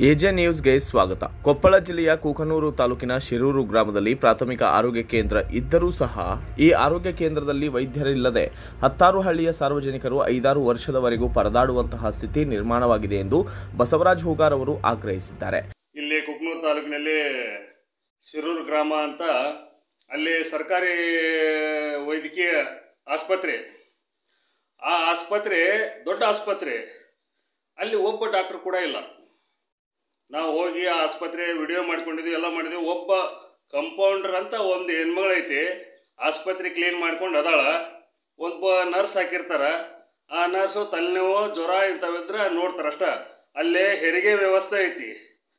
AJ ನ್ಯೂಸ್ಗೆ ಸ್ವಾಗತ. ಕೊಪ್ಪಳ ಜಿಲ್ಲೆಯ ಕೂಕನೂರು ತಾಲೂಕಿನ ಶಿರೂರು ಗ್ರಾಮದಲ್ಲಿ ಪ್ರಾಥಮಿಕ ಆರೋಗ್ಯ ಕೇಂದ್ರ ಇದ್ದರೂ ಸಹ ಈ ಆರೋಗ್ಯ ಕೇಂದ್ರದಲ್ಲಿ ವೈದ್ಯರಿಲ್ಲದೆ ಹತ್ತಾರು ಹಳ್ಳಿಯ ಸಾರ್ವಜನಿಕರು 5-6 ವರ್ಷದವರೆಗೂ ಪರದಾಡುವಂತಹ ಸ್ಥಿತಿ ನಿರ್ಮಾಣವಾಗಿದೆ ಎಂದು ಬಸವರಾಜ್ ಹೂಗಾರ್ ಅವರು ಆಗ್ರಹಿಸಿದ್ದಾರೆ. ಇಲ್ಲಿ ಕೂಕನೂರು ತಾಲೂಕಿನಲ್ಲಿ ಶಿರೂರು ಗ್ರಾಮ ಅಂತ ಅಲ್ಲಿ ಸರ್ಕಾರಿ ವೈದ್ಯಕೀಯ ಆಸ್ಪತ್ರೆ, ಆ ಆಸ್ಪತ್ರೆ ದೊಡ್ಡ ಆಸ್ಪತ್ರೆ, ಅಲ್ಲಿ ಒಬ್ಬ ಡಾಕ್ಟರ್ ಕೂಡ ಇಲ್ಲ. ನಾವು ಹೋಗಿ ಆ ಆಸ್ಪತ್ರೆ ವಿಡಿಯೋ ಮಾಡ್ಕೊಂಡಿದ್ವಿ, ಎಲ್ಲ ಮಾಡಿದ್ವಿ. ಒಬ್ಬ ಕಂಪೌಂಡರ್ ಅಂತ ಒಂದು ಹೆಣ್ಮಗಳೈತಿ, ಆಸ್ಪತ್ರೆ ಕ್ಲೀನ್ ಮಾಡ್ಕೊಂಡು ಅದಾಳ. ಒಬ್ಬ ನರ್ಸ್ ಹಾಕಿರ್ತಾರೆ, ಆ ನರ್ಸು ತಲೆನೋವು ಜ್ವರ ಇಂಥವಿದ್ರೆ ನೋಡ್ತಾರೆ ಅಷ್ಟ. ಅಲ್ಲೇ ಹೆರಿಗೆ ವ್ಯವಸ್ಥೆ ಐತಿ,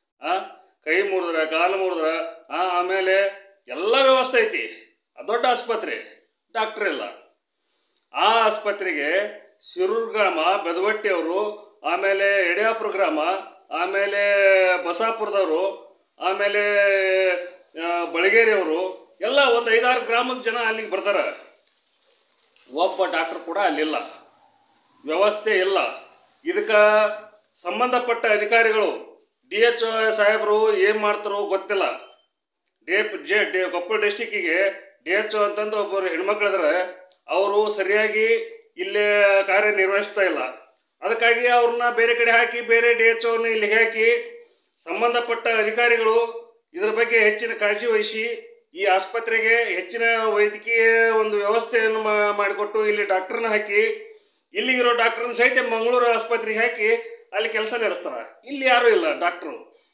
ಕೈ ಮುರಿದ್ರೆ ಕಾಲು ಮುರಿದ್ರೆ ಆಮೇಲೆ ಎಲ್ಲ ವ್ಯವಸ್ಥೆ ಐತಿ. ದೊಡ್ಡ ಆಸ್ಪತ್ರೆ, ಡಾಕ್ಟರ್ ಇಲ್ಲ. ಆ ಆಸ್ಪತ್ರೆಗೆ ಶಿರೂರು ಗ್ರಾಮ ಬೆದವಟ್ಟಿಯವರು, ಆಮೇಲೆ ಯಡಿಯಾಪುರ ಗ್ರಾಮ, ಆಮೇಲೆ ಬಸಾಪುರದವರು, ಆಮೇಲೆ ಬಳಗೇರಿಯವರು ಎಲ್ಲ ಒಂದು 5-6 ಗ್ರಾಮದ ಜನ ಅಲ್ಲಿಗೆ ಬರ್ತಾರೆ. ಒಬ್ಬ ಡಾಕ್ಟರ್ ಕೂಡ ಅಲ್ಲಿಲ್ಲ, ವ್ಯವಸ್ಥೆ ಇಲ್ಲ. ಇದಕ್ಕೆ ಸಂಬಂಧಪಟ್ಟ ಅಧಿಕಾರಿಗಳು DHO ಸಾಹೇಬರು ಏನು ಮಾಡ್ತಾರೋ ಗೊತ್ತಿಲ್ಲ. ಕೊಪ್ಪಳ ಡಿಸ್ಟಿಕ್ಕಿಗೆ DHO ಅಂತಂದು ಒಬ್ಬರು ಹೆಣ್ಮಕ್ಳಿದ್ರೆ ಅವರು ಸರಿಯಾಗಿ ಇಲ್ಲೇ ಕಾರ್ಯನಿರ್ವಹಿಸ್ತಾ ಇಲ್ಲ. ಅದಕ್ಕಾಗಿ ಅವ್ರನ್ನ ಬೇರೆ ಕಡೆ ಹಾಕಿ, ಬೇರೆ DHOನ ಇಲ್ಲಿಗೆ ಹಾಕಿ, ಸಂಬಂಧಪಟ್ಟ ಅಧಿಕಾರಿಗಳು ಇದರ ಬಗ್ಗೆ ಹೆಚ್ಚಿನ ಕಾಳಜಿ ವಹಿಸಿ ಈ ಆಸ್ಪತ್ರೆಗೆ ಹೆಚ್ಚಿನ ವೈದ್ಯಕೀಯ ಒಂದು ವ್ಯವಸ್ಥೆಯನ್ನು ಮಾಡಿಕೊಟ್ಟು ಇಲ್ಲಿ ಡಾಕ್ಟರ್ನ ಹಾಕಿ, ಇಲ್ಲಿಗಿರೋ ಡಾಕ್ಟರ್ನ ಸಹಿತ ಮಂಗಳೂರು ಆಸ್ಪತ್ರೆಗೆ ಹಾಕಿ ಅಲ್ಲಿ ಕೆಲಸ ನಡೆಸ್ತಾರೆ. ಇಲ್ಲಿ ಯಾರೂ ಇಲ್ಲ ಡಾಕ್ಟ್ರು.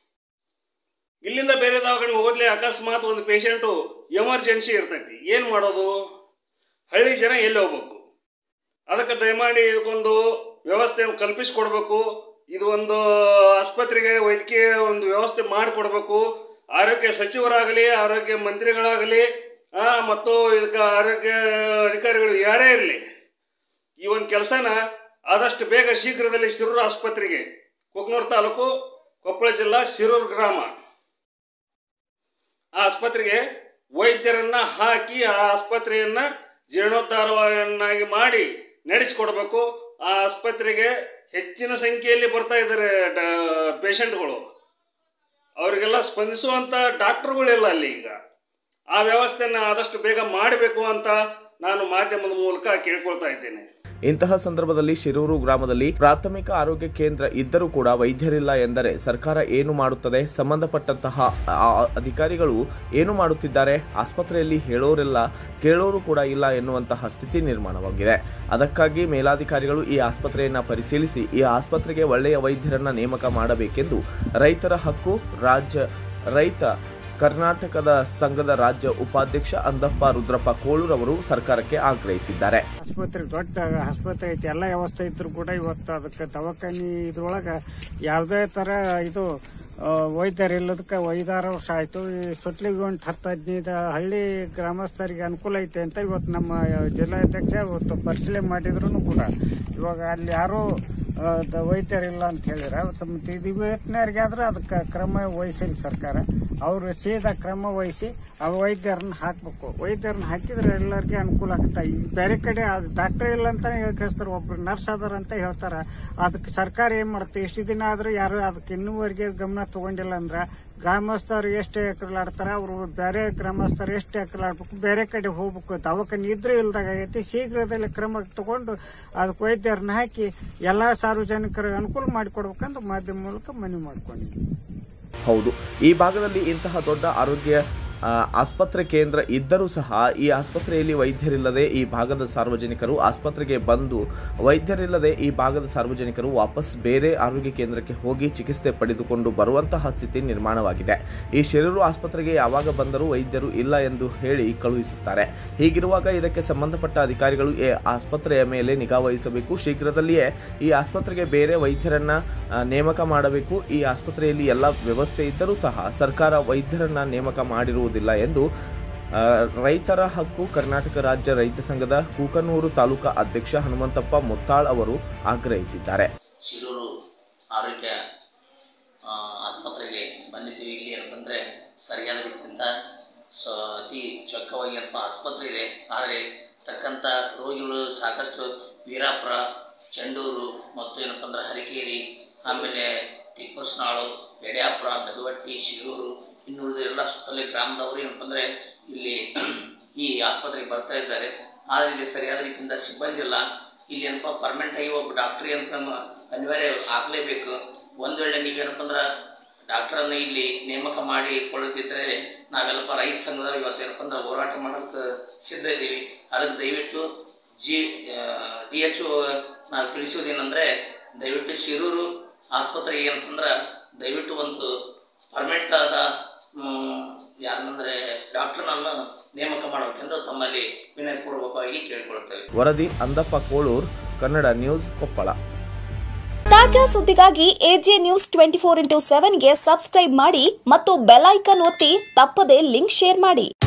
ಇಲ್ಲಿಂದ ಬೇರೆ ದವಾಖಾನೆಗೆ ಹೋದ್ಲೆ ಅಕಸ್ಮಾತ್ ಒಂದು ಪೇಷಂಟು ಎಮರ್ಜೆನ್ಸಿ ಇರ್ತೈತಿ, ಏನು ಮಾಡೋದು? ಹಳ್ಳಿ ಜನ ಎಲ್ಲಿ ಹೋಗ್ಬೇಕು? ಅದಕ್ಕೆ ದಯಮಾಡಿ ಇದಕ್ಕೊಂದು ವ್ಯವಸ್ಥೆ ಕಲ್ಪಿಸಿಕೊಡ್ಬೇಕು. ಇದು ಒಂದು ಆಸ್ಪತ್ರೆಗೆ ವೈದ್ಯಕೀಯ ಒಂದು ವ್ಯವಸ್ಥೆ ಮಾಡಿಕೊಡ್ಬೇಕು. ಆರೋಗ್ಯ ಸಚಿವರಾಗಲಿ, ಆರೋಗ್ಯ ಮಂತ್ರಿಗಳಾಗಲಿ, ಮತ್ತು ಇದಕ್ಕೆ ಆರೋಗ್ಯ ಅಧಿಕಾರಿಗಳು ಯಾರೇ ಇರಲಿ, ಈ ಒಂದು ಕೆಲಸನ ಆದಷ್ಟು ಬೇಗ ಶೀಘ್ರದಲ್ಲಿ ಶಿರೂರು ಆಸ್ಪತ್ರೆಗೆ, ಕೂಕನೂರು ತಾಲೂಕು, ಕೊಪ್ಪಳ ಜಿಲ್ಲಾ, ಶಿರೂರು ಗ್ರಾಮ, ಆ ಆಸ್ಪತ್ರೆಗೆ ವೈದ್ಯರನ್ನ ಹಾಕಿ ಆ ಆಸ್ಪತ್ರೆಯನ್ನು ಜೀರ್ಣೋದ್ಧಾರವನ್ನಾಗಿ ಮಾಡಿ ನಡೆಸಿಕೊಡ್ಬೇಕು. ಆ ಆಸ್ಪತ್ರೆಗೆ ಹೆಚ್ಚಿನ ಸಂಖ್ಯೆಯಲ್ಲಿ ಬರ್ತಾ ಇದ್ದಾರೆ ಪೇಷಂಟ್ಗಳು, ಅವರಿಗೆಲ್ಲ ಸ್ಪಂದಿಸುವಂಥ ಡಾಕ್ಟರ್ಗಳಿಲ್ಲ ಅಲ್ಲಿ. ಈಗ ಆ ವ್ಯವಸ್ಥೆಯನ್ನು ಆದಷ್ಟು ಬೇಗ ಮಾಡಬೇಕು ಅಂತ ನಾನು ಮಾಧ್ಯಮದ ಮೂಲಕ ಕೇಳ್ಕೊಳ್ತಾ ಇದ್ದೇನೆ. ಇಂತಹ ಸಂದರ್ಭದಲ್ಲಿ ಶಿರೂರು ಗ್ರಾಮದಲ್ಲಿ ಪ್ರಾಥಮಿಕ ಆರೋಗ್ಯ ಕೇಂದ್ರ ಇದ್ದರೂ ಕೂಡ ವೈದ್ಯರಿಲ್ಲ ಎಂದರೆ ಸರ್ಕಾರ ಏನು ಮಾಡುತ್ತದೆ? ಸಂಬಂಧಪಟ್ಟಂತಹ ಅಧಿಕಾರಿಗಳು ಏನು ಮಾಡುತ್ತಿದ್ದಾರೆ? ಆಸ್ಪತ್ರೆಯಲ್ಲಿ ಹೇಳೋರಿಲ್ಲ, ಕೇಳೋರು ಕೂಡ ಇಲ್ಲ ಎನ್ನುವಂತಹ ಸ್ಥಿತಿ ನಿರ್ಮಾಣವಾಗಿದೆ. ಅದಕ್ಕಾಗಿ ಮೇಲಾಧಿಕಾರಿಗಳು ಈ ಆಸ್ಪತ್ರೆಯನ್ನು ಪರಿಶೀಲಿಸಿ ಈ ಆಸ್ಪತ್ರೆಗೆ ಒಳ್ಳೆಯ ವೈದ್ಯರನ್ನ ನೇಮಕ ಮಾಡಬೇಕೆಂದು ರೈತರ ಹಕ್ಕು ರೈತ ಕರ್ನಾಟಕದ ಸಂಘದ ರಾಜ್ಯ ಉಪಾಧ್ಯಕ್ಷ ಅಂದಪ್ಪ ರುದ್ರಪ್ಪ ಕೋಳೂರವರು ಸರ್ಕಾರಕ್ಕೆ ಆಗ್ರಹಿಸಿದ್ದಾರೆ. ಆಸ್ಪತ್ರೆ ದೊಡ್ಡ ಆಸ್ಪತ್ರೆ ಐತಿ, ಎಲ್ಲ ವ್ಯವಸ್ಥೆ ಇದ್ರು ಕೂಡ ಇವತ್ತು ಅದಕ್ಕೆ ದವಾಖಾನೆ ಇದ್ರೊಳಗೆ ಯಾವುದೇ ಥರ ಇದು ವೈದ್ಯರಿಲ್ಲದಕ್ಕೆ 5-6 ವರ್ಷ ಆಯಿತು. ಈ ಸುತ್ತಲಿಗೆ ಒಂದು 10-15 ಹಳ್ಳಿ ಗ್ರಾಮಸ್ಥರಿಗೆ ಅನುಕೂಲ ಐತೆ ಅಂತ ಇವತ್ತು ನಮ್ಮ ಜಿಲ್ಲಾಧ್ಯಕ್ಷ ಇವತ್ತು ಪರಿಶೀಲನೆ ಮಾಡಿದ್ರು ಕೂಡ ಇವಾಗ ಅಲ್ಲಿ ಯಾರೂ ವೈದ್ಯರಿಲ್ಲ ಅಂತ ಹೇಳಿರ. ಮತ್ತು ಇದು ವೆಟರ್ನರಿಗೆ ಆದ್ರೆ ಅದಕ್ಕೆ ಕ್ರಮ ವಹಿಸಿಲ್ಲ ಸರ್ಕಾರ. ಅವರು ಸೀದಾ ಕ್ರಮ ವಹಿಸಿ ಆ ವೈದ್ಯರನ್ನ ಹಾಕಬೇಕು. ವೈದ್ಯರನ್ನ ಹಾಕಿದ್ರೆ ಎಲ್ಲರಿಗೆ ಅನುಕೂಲ ಆಗುತ್ತೆ. ಈ ಬೇರೆ ಕಡೆ ಅದು ಡಾಕ್ಟರ್ ಇಲ್ಲ ಅಂತಾನೆ ಹೇಳ್ತಾರೆ, ಒಬ್ರು ನರ್ಸ್ ಅದಾರ ಅಂತ ಹೇಳ್ತಾರೆ. ಅದಕ್ಕೆ ಸರ್ಕಾರ ಏನು ಮಾಡುತ್ತೆ? ಇಷ್ಟು ದಿನ ಆದರೂ ಯಾರು ಅದಕ್ಕೆ ಇನ್ನೂವರೆಗೆ ಗಮನ ತಗೊಂಡಿಲ್ಲ ಅಂದ್ರೆ ಗ್ರಾಮಸ್ಥರು ಎಷ್ಟು ಎಕರಲಾಡ್ತಾರೆ, ಅವರು ಬೇರೆ ಗ್ರಾಮಸ್ಥರು ಎಷ್ಟು ಎಕರಲಾಡ್ಬೇಕು, ಬೇರೆ ಕಡೆ ಹೋಗ್ಬೇಕು. ದವಾಖಾನೆ ಇದ್ರೆ ಇಲ್ದಾಗ ಆಗೈತಿ. ಶೀಘ್ರದಲ್ಲಿ ಕ್ರಮ ತಗೊಂಡು ಅದಕ್ಕೆ ವೈದ್ಯರನ್ನ ಹಾಕಿ ಎಲ್ಲ ಸಾರ್ವಜನಿಕರಿಗೆ ಅನುಕೂಲ ಮಾಡಿಕೊಡ್ಬೇಕಂತ ಮಾಧ್ಯಮ ಮೂಲಕ ಮನವಿ ಮಾಡಿಕೊಂಡಿದ್ದೀವಿ. ಹೌದು, ಈ ಭಾಗದಲ್ಲಿ ಇಂತಹ ದೊಡ್ಡ ಆರೋಗ್ಯ ಆಸ್ಪತ್ರೆ ಕೇಂದ್ರ ಇದ್ದರೂ ಸಹ ಈ ಆಸ್ಪತ್ರೆಯಲ್ಲಿ ವೈದ್ಯರಿಲ್ಲದೆ ಈ ಭಾಗದ ಸಾರ್ವಜನಿಕರು ಆಸ್ಪತ್ರೆಗೆ ಬಂದು ವೈದ್ಯರಿಲ್ಲದೆ ಈ ಭಾಗದ ಸಾರ್ವಜನಿಕರು ವಾಪಸ್ ಬೇರೆ ಆರೋಗ್ಯ ಕೇಂದ್ರಕ್ಕೆ ಹೋಗಿ ಚಿಕಿತ್ಸೆ ಪಡೆದುಕೊಂಡು ಬರುವಂತಹ ಸ್ಥಿತಿ ನಿರ್ಮಾಣವಾಗಿದೆ. ಈ ಶಿರೂರು ಆಸ್ಪತ್ರೆಗೆ ಯಾವಾಗ ಬಂದರೂ ವೈದ್ಯರು ಇಲ್ಲ ಎಂದು ಹೇಳಿ ಕಳುಹಿಸುತ್ತಾರೆ. ಹೀಗಿರುವಾಗ ಇದಕ್ಕೆ ಸಂಬಂಧಪಟ್ಟ ಅಧಿಕಾರಿಗಳು ಈ ಆಸ್ಪತ್ರೆಯ ಮೇಲೆ ನಿಗಾ ವಹಿಸಬೇಕು. ಶೀಘ್ರದಲ್ಲಿಯೇ ಈ ಆಸ್ಪತ್ರೆಗೆ ಬೇರೆ ವೈದ್ಯರನ್ನ ನೇಮಕ ಮಾಡಬೇಕು. ಈ ಆಸ್ಪತ್ರೆಯಲ್ಲಿ ಎಲ್ಲ ವ್ಯವಸ್ಥೆ ಇದ್ದರೂ ಸಹ ಸರ್ಕಾರ ವೈದ್ಯರನ್ನ ನೇಮಕ ಮಾಡಿರುವುದು ಎಂದು ರೈತರ ಹಕ್ಕು ಕರ್ನಾಟಕ ರಾಜ್ಯ ರೈತ ಸಂಘದ ಕೂಕನೂರು ತಾಲೂಕಾ ಅಧ್ಯಕ್ಷ ಹನುಮಂತಪ್ಪ ಮುತ್ತಾಳ್ ಅವರು ಆಗ್ರಹಿಸಿದ್ದಾರೆ. ಶಿರೂರು ಆರೋಗ್ಯ ಆಸ್ಪತ್ರೆಗೆ ಬಂದಿದ್ದೀವಿ. ಇಲ್ಲಿ ಅಂತಂದರೆ ಸರಿಯಾದ ರೀತಿಯಿಂದ ಅತಿ ಚೊಕ್ಕವಾಗಿ ಆಸ್ಪತ್ರೆ ಇದೆ. ಆದರೆ ತಕ್ಕಂಥ ರೋಗಿಗಳು ಸಾಕಷ್ಟು ವೀರಾಪುರ, ಚಂಡೂರು ಮತ್ತು ಏನಪ್ಪ ಅಂದ್ರೆ ಹರಿಕೇರಿ, ಆಮೇಲೆ ತಿಪ್ಪರ್ಸ್ನಾಳು, ಯಡ್ಯಾಪುರ, ಮೆದುವಟ್ಟಿ, ಶಿರೂರು, ಇನ್ನುಳಿದ ಎಲ್ಲ ಸುತ್ತಲೇ ಗ್ರಾಮದವರು ಏನಪ್ಪ ಅಂದರೆ ಇಲ್ಲಿ ಈ ಆಸ್ಪತ್ರೆಗೆ ಬರ್ತಾ ಇದ್ದಾರೆ. ಆದರೆ ಇಲ್ಲಿ ಸರಿಯಾದ ರೀತಿಯಿಂದ ಸಿಬ್ಬಂದಿ ಇಲ್ಲ. ಇಲ್ಲಿ ಏನಪ್ಪ ಪರ್ಮನೆಂಟ್ ಆಗಿ ಒಬ್ಬ ಡಾಕ್ಟ್ರ್ ಏನಪ್ಪ ಅನಿವಾರ್ಯ ಆಗಲೇಬೇಕು. ಒಂದು ವೇಳೆ ನೀವೇನಪ್ಪ ಅಂದ್ರೆ ಡಾಕ್ಟ್ರನ್ನು ಇಲ್ಲಿ ನೇಮಕ ಮಾಡಿಕೊಳ್ಳುತ್ತಿದ್ದರೆ ನಾವೆಲ್ಲಪ್ಪ ರೈತ ಸಂಘದವ್ರು ಇವತ್ತೇನಪ್ಪ ಅಂದ್ರೆ ಹೋರಾಟ ಮಾಡೋಕ್ಕೆ ಸಿದ್ಧ ಇದ್ದೀವಿ. ಅದಕ್ಕೆ ದಯವಿಟ್ಟು DHO ನಾವು ತಿಳಿಸೋದೇನೆಂದರೆ, ದಯವಿಟ್ಟು ಶಿರೂರು ಆಸ್ಪತ್ರೆಗೆ ಏನಂತಂದ್ರೆ ದಯವಿಟ್ಟು ಒಂದು ಪರ್ಮನೆಂಟ್ ಆದ ಯಾರನ್ನಂದರೆ ಡಾಕ್ಟರ್ನನ್ನು ನೇಮಕ ಮಾಡಬೇಕೆಂದು ತಮ್ಮಲ್ಲಿ ವಿನಯಪೂರ್ವಕವಾಗಿ ಕೇಳಿಕೊಳ್ಳುತ್ತೇವೆ. ವರದಿ ಅಂದಪ್ಪ ಕೋಳೂರ್, ಕನ್ನಡ ನ್ಯೂಸ್, ಕೊಪ್ಪಳ. ತಾಜಾ ಸುದ್ದಿಗಾಗಿ AJ News 24/7ಗೆ ಸಬ್ಸ್ಕ್ರೈಬ್ ಮಾಡಿ ಮತ್ತು ಬೆಲ್ ಐಕಾನ್ ಒತ್ತಿ ತಪ್ಪದೇ ಲಿಂಕ್ ಶೇರ್ ಮಾಡಿ.